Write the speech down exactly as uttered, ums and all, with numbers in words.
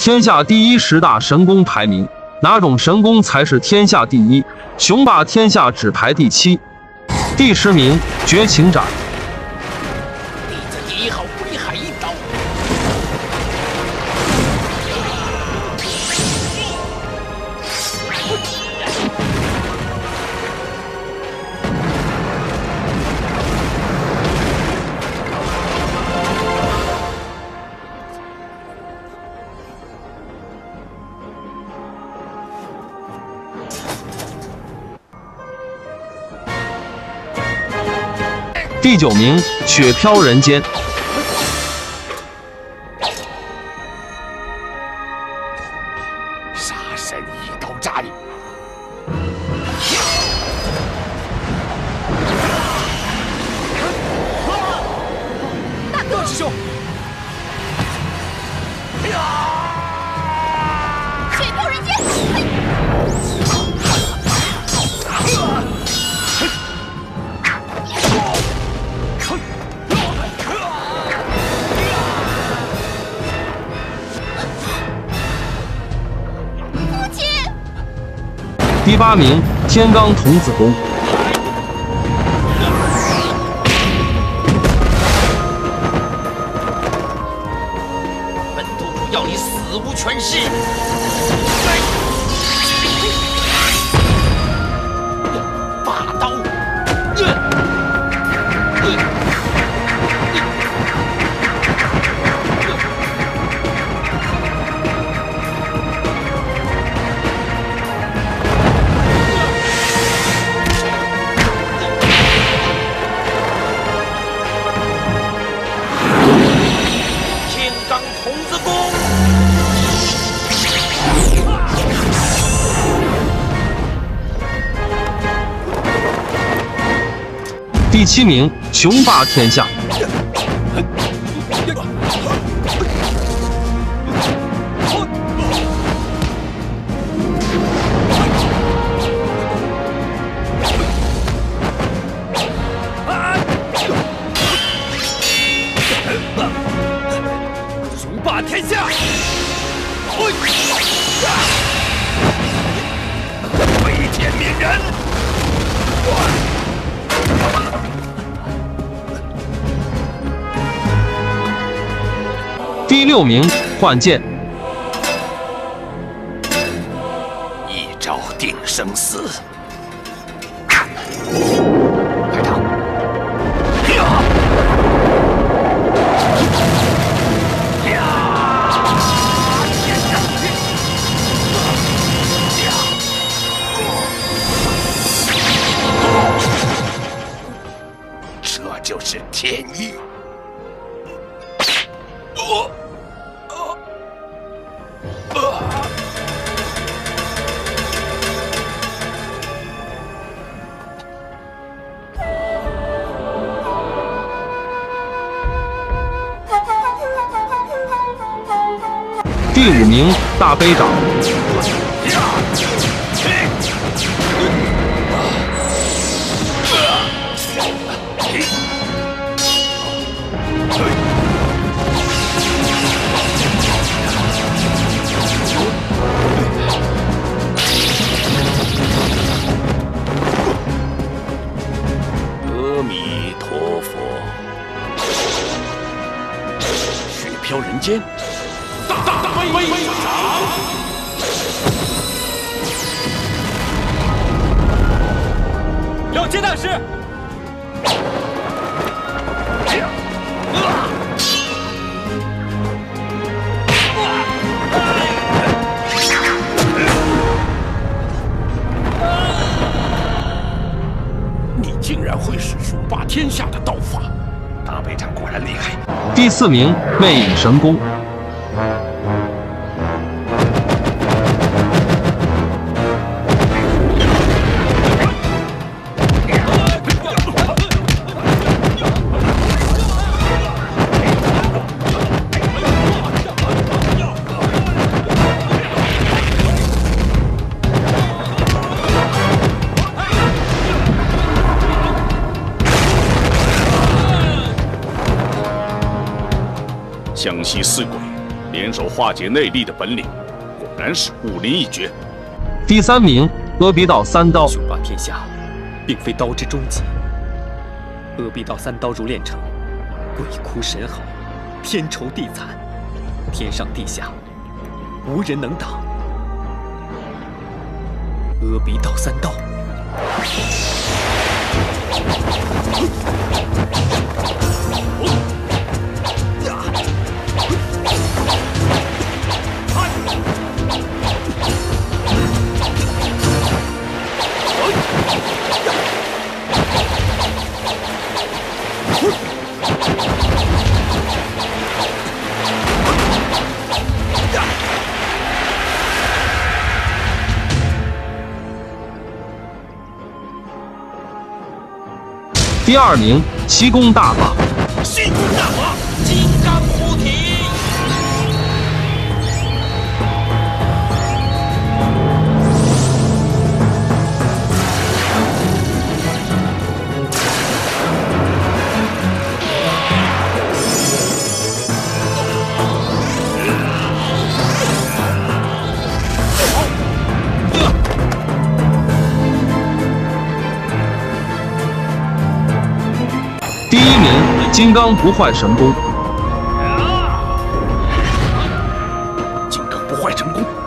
天下第一十大神功排名，哪种神功才是天下第一？雄霸天下只排第七。第十名，绝情斩。 弟子一号归海一刀。 第九名，雪飘人间。 杀神一刀斩。 大哥， 师兄。 雪飘人间。 第八名，天罡童子功。 本都主要你死无全尸。霸刀。 第七名，雄霸天下。 雄霸天下。飞天悯人。 第六名，幻剑。 一招定生死。开膛！这就是天意。我。 第五名，大悲掌。 阿弥陀佛。雪飘人间。大悲掌。 有接大师。 你竟然会使雄霸天下的刀法，大悲掌果然厉害。 第四名，魅影神功。 湘西四鬼联手化解内力的本领，果然是武林一绝。 第三名，阿鼻道三刀。 雄霸天下，并非刀之终极。阿鼻道三刀如炼成，鬼哭神嚎，天仇地惨，天上地下无人能挡。阿鼻道三刀。 第二名，奇功大法。 气功大法，金刚护体。 第一名，金刚不坏神功。 金刚不坏神功。